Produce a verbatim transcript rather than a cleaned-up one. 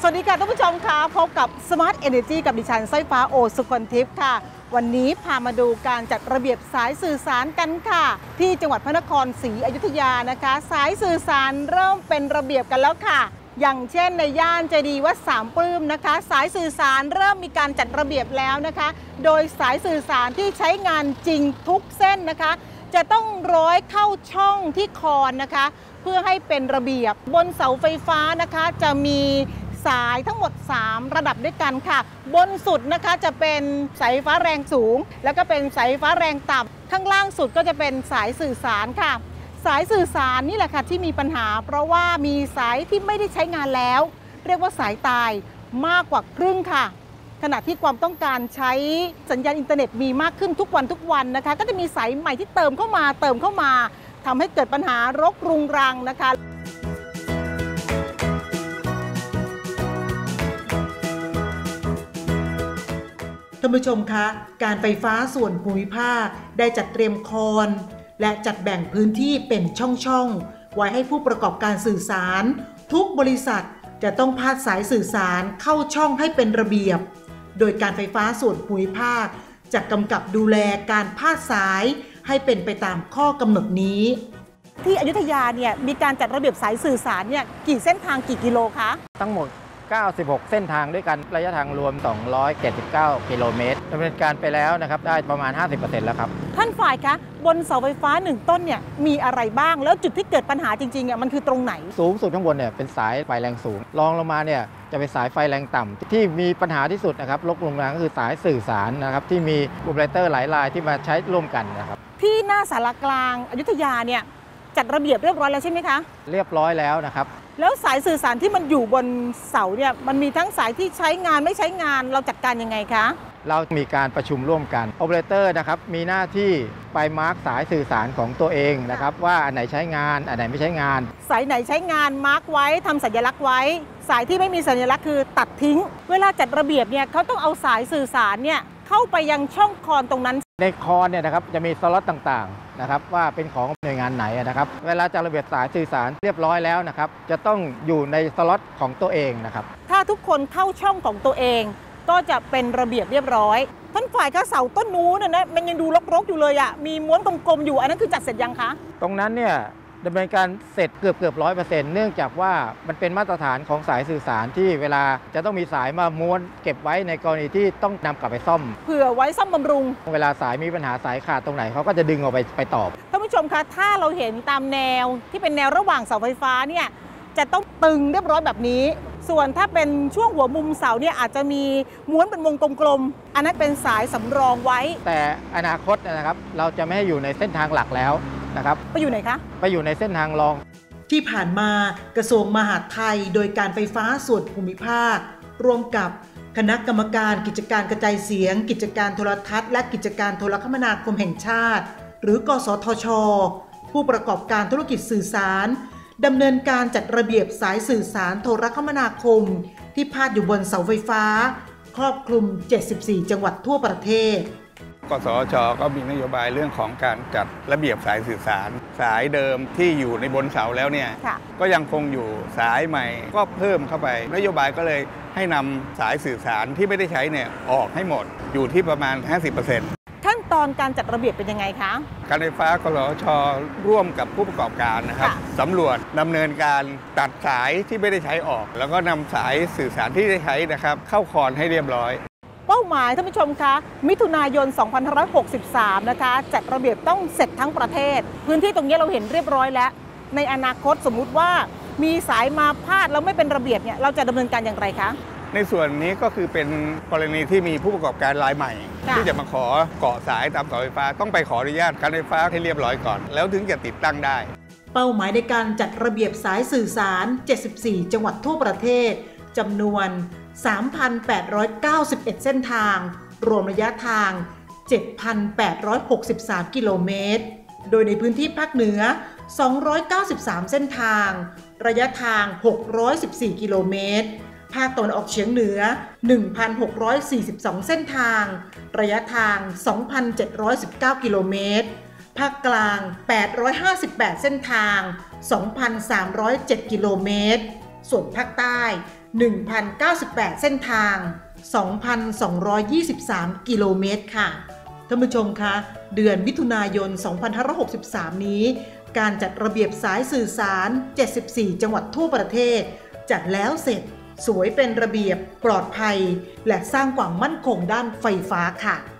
สวัสดีค่ะท่านผู้ชมค่ะพบกับ Smart Energy กับดิฉันสร้อยฟ้าโอสุคนทิพย์ค่ะวันนี้พามาดูการจัดระเบียบสายสื่อสารกันค่ะที่จังหวัดพระนครศรีอยุธยานะคะสายสื่อสารเริ่มเป็นระเบียบกันแล้วค่ะอย่างเช่นในย่านเจดีย์วัดสามปลื้มนะคะสายสื่อสารเริ่มมีการจัดระเบียบแล้วนะคะโดยสายสื่อสารที่ใช้งานจริงทุกเส้นนะคะจะต้องร้อยเข้าช่องที่คอนนะคะเพื่อให้เป็นระเบียบบนเสาไฟฟ้านะคะจะมีสายทั้งหมดสามระดับด้วยกันค่ะบนสุดนะคะจะเป็นสายไฟฟ้าแรงสูงแล้วก็เป็นสายไฟฟ้าแรงต่ำข้างล่างสุดก็จะเป็นสายสื่อสารค่ะสายสื่อสารนี่แหละค่ะที่มีปัญหาเพราะว่ามีสายที่ไม่ได้ใช้งานแล้วเรียกว่าสายตายมากกว่าครึ่งค่ะขณะที่ความต้องการใช้สัญญาณอินเทอร์เน็ตมีมากขึ้นทุกวันทุกวันนะคะก็จะมีสายใหม่ที่เติมเข้ามาเติมเข้ามาทำให้เกิดปัญหารกรุงรังนะคะท่านผู้ชมคะการไฟฟ้าส่วนภูมิภาคได้จัดเตรียมคอนและจัดแบ่งพื้นที่เป็นช่องๆไว้ให้ผู้ประกอบการสื่อสารทุกบริษัทจะต้องพาดสายสื่อสารเข้าช่องให้เป็นระเบียบโดยการไฟฟ้าส่วนภูมิภาคจะกำกับดูแลการพาดสายให้เป็นไปตามข้อกำหนดนี้ที่อยุธยาเนี่ยมีการจัดระเบียบสายสื่อสารเนี่ยกี่เส้นทางกี่กิโลคะทั้งหมดเก้าสิบหกเส้นทางด้วยกันระยะทางรวมสองร้อยเจ็ดสิบเก้ากิโลเมตรดำเนินการไปแล้วนะครับได้ประมาณ ห้าสิบเปอร์เซ็นต์ แล้วครับท่านฝ่ายคะบนเสาไฟฟ้าหนึ่งต้นเนี่ยมีอะไรบ้างแล้วจุดที่เกิดปัญหาจริงๆอ่ะมันคือตรงไหนสูงสุดข้างบนเนี่ยเป็นสายไฟแรงสูงรองลงมาเนี่ยจะเป็นสายไฟแรงต่ำที่มีปัญหาที่สุดนะครับลกลงมาก็คือสายสื่อสารนะครับที่มีโอเปอเรเตอร์หลายรายที่มาใช้ร่วมกันนะครับที่หน้าศาลากลางอยุธยาเนี่ยจัดระเบียบเรียบร้อยแล้วใช่ไหมคะเรียบร้อยแล้วนะครับแล้วสายสื่อสารที่มันอยู่บนเสาเนี่ยมันมีทั้งสายที่ใช้งานไม่ใช้งานเราจัดการยังไงคะเรามีการประชุมร่วมกันโอเปอเรเตอร์นะครับมีหน้าที่ไปมาร์กสายสื่อสารของตัวเองนะครับว่าอันไหนใช้งานอันไหนไม่ใช้งานสายไหนใช้งานมาร์กไว้ทำสัญลักษณ์ไว้สายที่ไม่มีสัญลักษณ์คือตัดทิ้งเวลาจัดระเบียบเนี่ยเขาต้องเอาสายสื่อสารเนี่ยเข้าไปยังช่องคอนตรงนั้นในคอนเนี่ยนะครับจะมีสล็อตต่างๆนะครับว่าเป็นของหน่วยงานไหนนะครับเวลาจัดระเบียบสายสื่อสารเรียบร้อยแล้วนะครับจะต้องอยู่ในสล็อตของตัวเองนะครับถ้าทุกคนเข้าช่องของตัวเองก็จะเป็นระเบียบเรียบร้อยท่านฝ่ายก็เสาต้นนู้นนะมันยังดูรกๆอยู่เลยอ่ะมีม้วนกลมๆอยู่อันนั้นคือจัดเสร็จยังคะตรงนั้นเนี่ยดำเนินการเสร็จเกือบเกือบร้อยเปอร์เซ็นต์เนื่องจากว่ามันเป็นมาตรฐานของสายสื่อสารที่เวลาจะต้องมีสายมาม้วนเก็บไว้ในกรณีที่ต้องนำกลับไปซ่อมเผื่อไว้ซ่อมบำรุงเวลาสายมีปัญหาสายขาดตรงไหนเขาก็จะดึงออกไปไปตอบท่านผู้ชมคะถ้าเราเห็นตามแนวที่เป็นแนวระหว่างเสาไฟฟ้าเนี่ยจะต้องตึงเรียบร้อยแบบนี้ส่วนถ้าเป็นช่วงหัวมุมเสาเนี่ยอาจจะมีม้วนเป็นวงกลมๆอันนั้นเป็นสายสำรองไว้แต่อนาคตนะครับเราจะไม่ให้อยู่ในเส้นทางหลักแล้วนะครับไปอยู่ไหนคะไปอยู่ในเส้นทางรองที่ผ่านมากระทรวงมหาดไทยโดยการไฟฟ้าส่วนภูมิภาคร่วมกับคณะกรรมการกิจการกระจายเสียงกิจการโทรทัศน์และกิจการโทรคมนาคมแห่งชาติหรือกสทช.ผู้ประกอบการธุรกิจสื่อสารดำเนินการจัดระเบียบสายสื่อสารโทรคมนาคมที่พาดอยู่บนเสาไฟฟ้าครอบคลุมเจ็ดสิบสี่จังหวัดทั่วประเทศกสทช.ก็มีนโยบายเรื่องของการจัดระเบียบสายสื่อสารสายเดิมที่อยู่ในบนเสาแล้วเนี่ยก็ยังคงอยู่สายใหม่ก็เพิ่มเข้าไปนโยบายก็เลยให้นำสายสื่อสารที่ไม่ได้ใช้เนี่ยออกให้หมดอยู่ที่ประมาณ ห้าสิบเปอร์เซ็นต์ขั้นตอนการจัดระเบียบเป็นยังไงคะการไฟฟ้ากสทช.ร่วมกับผู้ประกอบการนะครับสำรวจดำเนินการตัดสายที่ไม่ได้ใช้ออกแล้วก็นำสายสื่อสารที่ได้ใช้นะครับเข้าคอนให้เรียบร้อยเป้าหมายท่านผู้ชมคะมิถุนายนสองพันห้าร้อยหกสิบสามนะคะจัดระเบียบต้องเสร็จทั้งประเทศพื้นที่ตรงนี้เราเห็นเรียบร้อยแล้วในอนาคตสมมุติว่ามีสายมาพาดแล้วไม่เป็นระเบียบเนี่ยเราจะดำเนินการอย่างไรคะในส่วนนี้ก็คือเป็นกรณีที่มีผู้ประกอบการรายใหม่ที่จะมาขอเกาะสายตามเสาไฟฟ้าต้องไปขออนุญาตการไฟฟ้าให้เรียบร้อยก่อนแล้วถึงจะติดตั้งได้เป้าหมายในการจัดระเบียบสายสื่อสารเจ็ดสิบสี่จังหวัดทั่วประเทศจำนวน สามพันแปดร้อยเก้าสิบเอ็ด เส้นทางรวมระยะทาง เจ็ดพันแปดร้อยหกสิบสาม กิโลเมตรโดยในพื้นที่ภาคเหนือสองร้อยเก้าสิบสามเส้นทางระยะทางหกร้อยสิบสี่กิโลเมตรภาคตะวันออกเฉียงเหนือ หนึ่งพันหกร้อยสี่สิบสอง เส้นทางระยะทาง สองพันเจ็ดร้อยสิบเก้า กิโลเมตรภาคกลางแปดร้อยห้าสิบแปดเส้นทาง สองพันสามร้อยเจ็ด กิโลเมตรส่วนภาคใต้หนึ่งพันเก้าสิบแปด เส้นทาง สองพันสองร้อยยี่สิบสาม กิโลเมตรค่ะท่านผู้ชมคะเดือนมิถุนายน สองพันห้าร้อยหกสิบสาม นี้การจัดระเบียบสายสื่อสาร เจ็ดสิบสี่ จังหวัดทั่วประเทศจัดแล้วเสร็จสวยเป็นระเบียบปลอดภัยและสร้างความมั่นคงด้านไฟฟ้าค่ะ